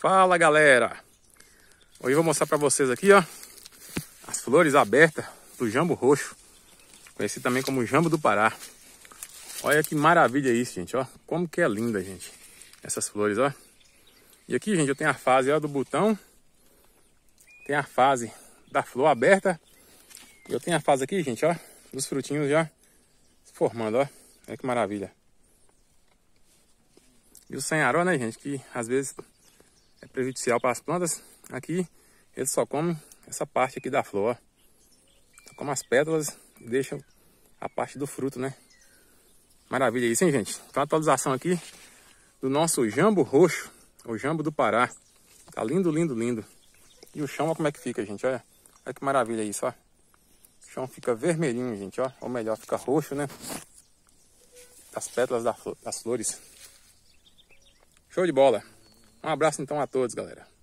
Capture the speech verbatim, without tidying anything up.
Fala galera, hoje eu vou mostrar para vocês aqui ó as flores abertas do jambo roxo, conhecido também como jambo do Pará. Olha que maravilha isso, gente, ó, como que é linda, gente, essas flores, ó. E aqui, gente, eu tenho a fase ó, do botão, tem a fase da flor aberta, e eu tenho a fase aqui, gente, ó, dos frutinhos já se formando, ó. Olha que maravilha. E o sanharó, né, gente, que às vezes é prejudicial para as plantas, aqui eles só comem essa parte aqui da flor, ó. Só comem as pétalas e deixam a parte do fruto, né. Maravilha isso, hein, gente. Então a atualização aqui do nosso jambo roxo, o jambo do Pará. Tá lindo, lindo, lindo. E o chão, olha como é que fica, gente, olha. Olha que maravilha isso, ó. O chão fica vermelhinho, gente, ó. Ou melhor, fica roxo, né. Das pétalas das flores. Show de bola. Um abraço então a todos, galera.